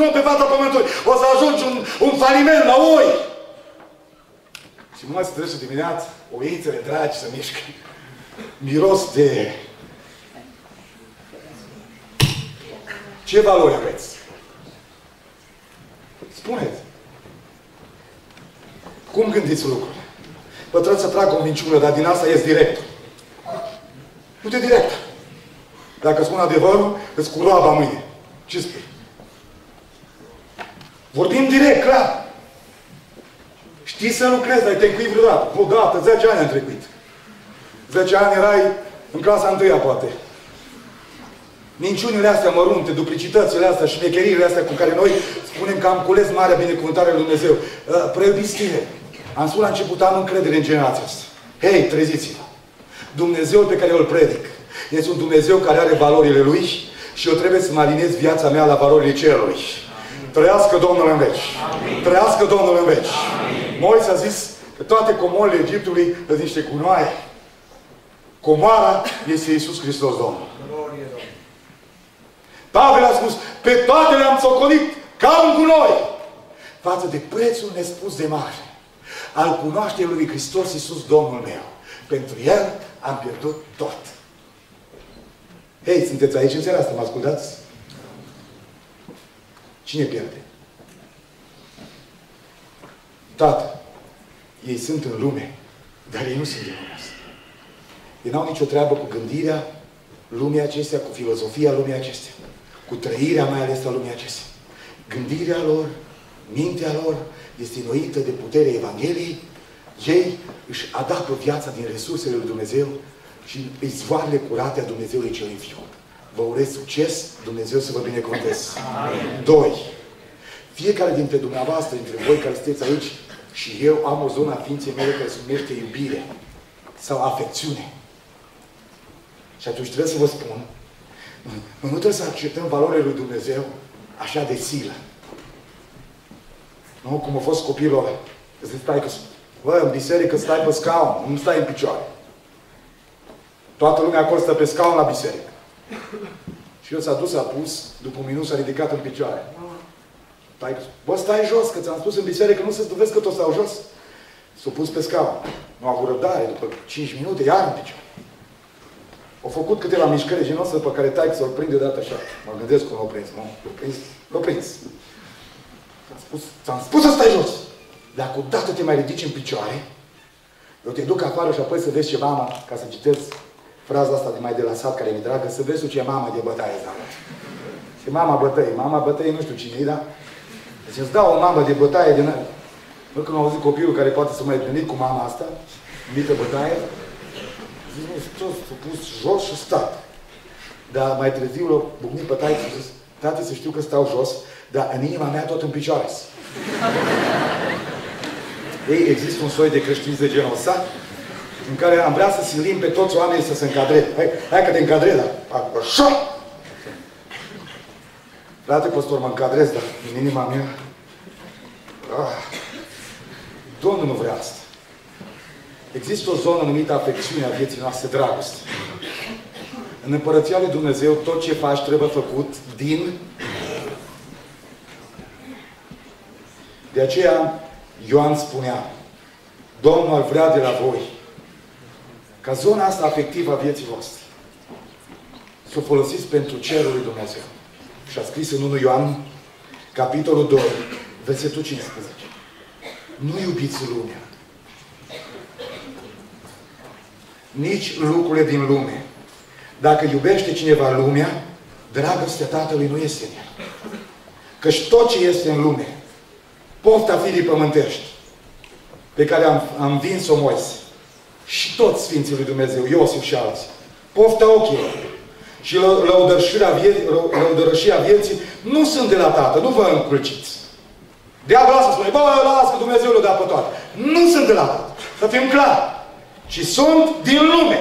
un om pe fața pământului. O să ajungi un faliment la oi. Și numai să trece dimineața, oițele dragi să mișcă. Miros de... Ce valori aveți? Spuneți. Cum gândiți lucrurile? Vă trebuie să trag o minciună, dar din asta ies direct. Du-te direct. Dacă spun adevărul, îți cu roaba mâine. Ce spui? Vorbim direct, clar. Știi să lucrezi, dar te încui vreodată. Odată, 10 ani am trecut. 10 ani erai în clasa 1-a, poate. Minciunile astea mărunte, duplicitățile astea, șmecheriile astea cu care noi spunem că am cules marea binecuvântare lui Dumnezeu. Preobiți tineri, am spus la început, am încredere în generația asta. Hei, treziți-vă! Dumnezeul pe care îl predic este un Dumnezeu care are valorile Lui și eu trebuie să mă alinez viața mea la valorile cerului. Trăiască Domnul în veci! Amin. Trăiască Domnul în veci! Moise a zis că toate comorile Egiptului sunt niște cunoaie. Comoara este Iisus Hristos Domnul. Pavel a spus, pe toate le-am socolit ca un gunoi, față de prețul nespus de mare al cunoașterii lui Hristos Iisus Domnul meu. Pentru El am pierdut tot. Hei, sunteți aici în seara asta, mă ascultați? Cine pierde? Tată, ei sunt în lume, dar ei nu sunt din lumea asta. Ei n-au nicio treabă cu gândirea lumii acestea, cu filozofia lumii acestea, cu trăirea mai ales a lumii acestea. Gândirea lor, mintea lor este înnoită de puterea Evangheliei. Ei își adaptă viața din resursele lui Dumnezeu și izvoarele curate a Dumnezeului cel viu. Vă urez succes, Dumnezeu să vă binecuvânteze. 2. Fiecare dintre dumneavoastră, dintre voi care sunteți aici, și eu am o zonă a ființei mele care se numește iubire sau afecțiune. Și atunci trebuie să vă spun, nu trebuie să acceptăm valorile lui Dumnezeu așa de silă. Nu? Cum a fost copilul ăla. Că se stai, bă, în biserică stai pe scaun, nu stai în picioare. Toată lumea acolo stă pe scaun la biserică. Și el s-a dus, s-a pus, după un minut s-a ridicat în picioare. Bă, stai jos, că ți-am spus în biserică, nu să-ți dovezi că tot stau jos. S-a pus pe scaun. Nu a avut răbdare, după 5 minute, iar în picioare. Au făcut câteva mișcări genoase pe care taică să-l prinde odată așa. Mă gândesc cum l-au prins, nu? L-au prins. Ți-am spus să stai jos. Dacă odată te mai ridici în picioare, eu te duc afară și apoi să vezi ce mama, ca să citesc fraza asta de mai de la sat, care mi-e dragă, să vezi ce mama de bătaie îți dau. Și mama bătăie, nu știu cine e, da? Deci îți dau o mamă de bătaie din aia. Nu când am auzit copilul care poate să mai gândit cu mama asta, mică bătaie, zic, nu, toți s-au pus jos și stat. Dar mai târziu l-a bucnit pe taică și zis, tati, să știu că stau jos, dar în inima mea tot în picioare. Ei, există un soi de creștinism de genul ăsta, în care am vrea să silim pe toți oamenii să se încadreze. Hai că te încadrezi, dar așa! Frate, păstor, mă încadrez, dar în inima mea... Domnul nu vrea asta. Există o zonă numită afecțiunea vieții noastre, dragoste. În Împărăția lui Dumnezeu, tot ce faci trebuie făcut din... De aceea, Ioan spunea, Domnul ar vrea de la voi ca zona asta afectivă a vieții voastre să o folosiți pentru cerul lui Dumnezeu. Și a scris în 1 Ioan, capitolul 2, versetul 15. Nu iubiți lumea. Nici lucrurile din lume. Dacă iubește cineva lumea, dragostea Tatălui nu este în el. Căci tot ce este în lume, pofta firii pământești, pe care am învins-o Moise, și toți Sfinții lui Dumnezeu, Iosif și alții, pofta ochilor și lăudărășia vieții, nu sunt de la Tatăl, nu vă încurciți. Diavolul asta spune, bă, lasă că Dumnezeu le-o dea pe toate. Nu sunt de la Tatăl, să fim clari. Ci sunt din lume.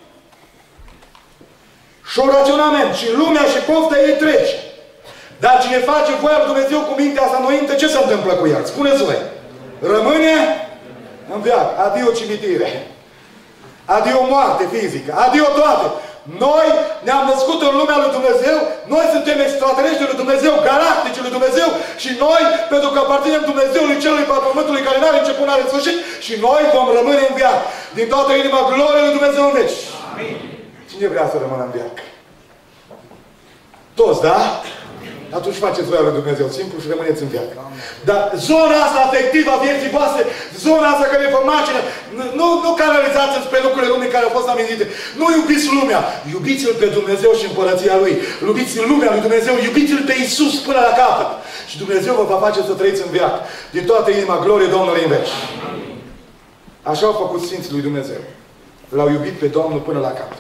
Și un raționament, și lumea și pofta ei trece. Dar cine face voia lui Dumnezeu cu mintea asta nointă, ce se întâmplă cu el? Spuneți-vă. Rămâne în veac. Adio cimitire. Adio moarte fizică. Adio toate. Noi ne-am născut în lumea lui Dumnezeu. Noi suntem extraterestri lui Dumnezeu, galactici lui Dumnezeu Și noi, pentru că aparținem Dumnezeului Celui pe pământului care n-are început, n-are sfârșit, și noi vom rămâne în veac. Din toată inima, glorie lui Dumnezeu în veci. Amin. Cine vrea să rămână în veac? Toți, da? Atunci faceți voia lui Dumnezeu simplu și rămâneți în viață. Dar zona asta afectivă a vieții voastre, zona asta care vă macină, nu canalizați spre lucrurile lumii care au fost amintite. Nu iubiți lumea, iubiți-L pe Dumnezeu și împărăția Lui. Iubiți lumea lui Dumnezeu, iubiți-L pe Iisus până la capăt. Și Dumnezeu vă va face să trăiți în viață. Din toată inima, glorie Domnului în veci. Așa au făcut Sfinții lui Dumnezeu. L-au iubit pe Domnul până la capăt.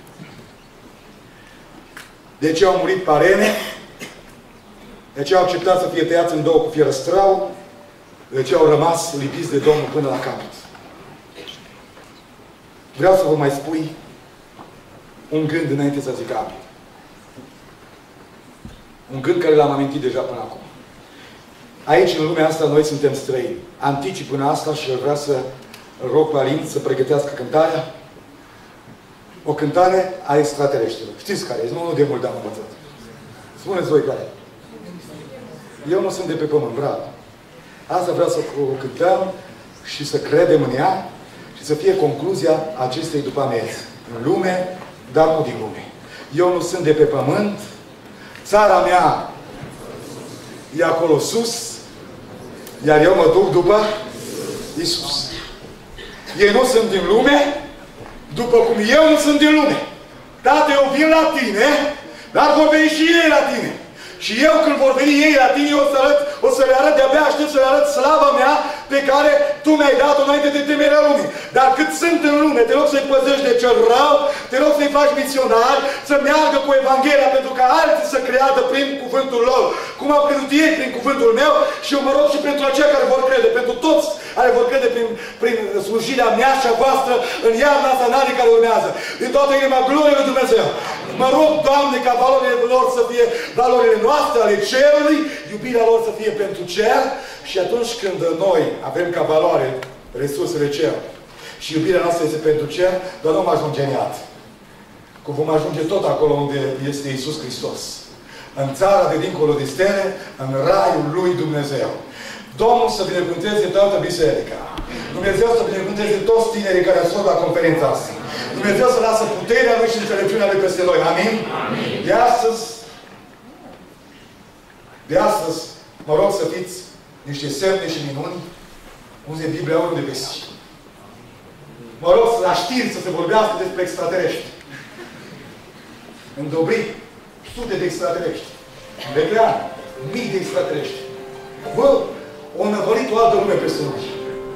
De ce au murit parene? De ce au acceptat să fie tăiați în două cu fierăstrău? De ce au rămas lipiți de Domnul până la capăt? Vreau să vă mai spui un gând înainte să zic amin. Un gând care l-am amintit deja până acum. Aici, în lumea asta, noi suntem străini. Anticip până asta și vreau să rog pe Alin să pregătească cântarea. O cântare a extraterestrilor. Știți care e? Nu de mult am învățat. Spuneți voi care e. Eu nu sunt de pe pământ, bravo. Asta vreau să o cântăm și să credem în ea și să fie concluzia acestei după amiezi. În lume, dar nu din lume. Eu nu sunt de pe pământ, țara mea e acolo sus, iar eu mă duc după Iisus. Ei nu sunt din lume, după cum eu nu sunt din lume. Tată, eu vin la tine, dar vor veni și ei la tine. Și eu, când vor veni ei la tine, o să le arăt, de-abia aștept să le arăt slava mea pe care tu mi-ai dat-o înainte de temerea lumii. Dar cât sunt în lume, te rog să-i păzești de cel rău, te rog să-i faci misionari, să meargă cu Evanghelia, pentru că alții să creadă prin cuvântul lor. Cum au crezut ei prin cuvântul meu, și eu mă rog și pentru aceia care vor crede, pentru toți care vor crede prin slujirea mea și a voastră în iarna asta, în anii care urmează. Din toată inima, glorie lui Dumnezeu. Mă rog, Doamne, ca valorile lor să fie valorile noastre, ale cerului, iubirea lor să fie pentru cer, și atunci când noi avem ca valoare resursele cer și iubirea noastră este pentru cer, dar nu vom ajunge în iad. Că vom ajunge tot acolo unde este Iisus Hristos. În țara de dincolo de stele, în raiul lui Dumnezeu. Domnul să binecuvânteze toată biserica. Dumnezeu să binecuvânteze toți tinerii care sunt la conferința asta. Dumnezeu să lasă puterea Lui și înțelepciunea Lui peste noi. Amin? Amin. De astăzi, mă rog să fiți niște semne și minuni. Unde Biblia oriunde găsi. Mă rog la știri să se vorbească despre extraterestri. În Dobrit, sute de extraterestri. În Beclean, mii de extraterestri. Bă, o năvălit o altă lume peste noi.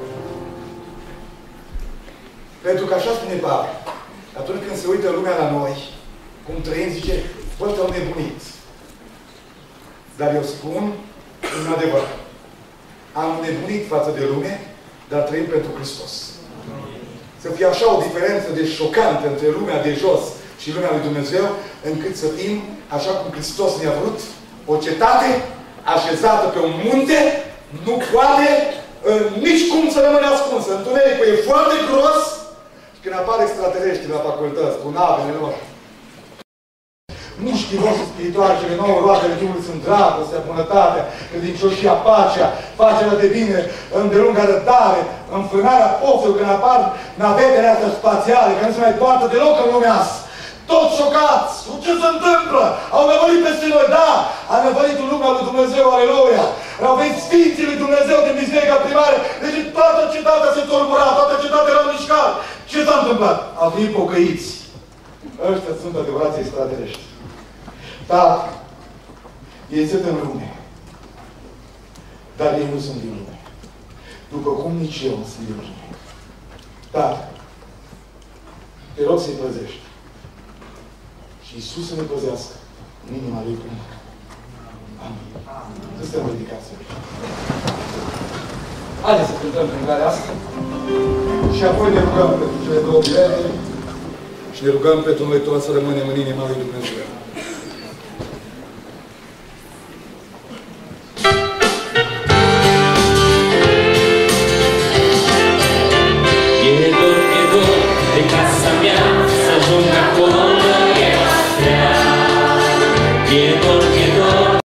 Pentru că așa spune Pavel. Atunci când se uită lumea la noi, cum trăim, zice, bă, te-au nebunit. Dar eu spun, în adevăr, am nebunit față de lume, dar trăim pentru Hristos. Să fie așa o diferență de șocantă între lumea de jos și lumea lui Dumnezeu, încât să fim, așa cum Hristos ne-a vrut, o cetate așezată pe un munte, nu poate nici cum să rămâne ascunsă. Întunericul e foarte gros și când apare extraterestri la facultăți, cu navele lor. Mușchii voștri spirituali, cele 9 roadele Duhului sunt dragostea, bunătatea, credincioșia, pacea, facerea de bine, îndelunga răbdare, înfrânarea poftelor când apar navetele astea spațiale, că nu se mai poartă deloc în lumea asta. Toți șocați! Ce se întâmplă? Au năvălit peste noi, da! A năvălit în lumea lui Dumnezeu, aleluia! Au venit Sfinții lui Dumnezeu din biserica primară, deci toată cetatea se turmura, toată cetatea era mișcată. Ce s-a întâmplat? Au venit pocăiți. Ăștia sunt adevărații extraterestri. Tată, ei sunt în lume, dar ei nu sunt din lume. După cum nici eu nu sunt din lume. Tată, te rog să-i păzești. Și Iisus să ne păzească în inima Lui până. Amin. Să stăm ridicați. Haideți să cântăm cântarea asta și apoi ne rugăm pentru cele două bilete și ne rugăm pentru noi toți să rămânem în inima Lui Dumnezeu.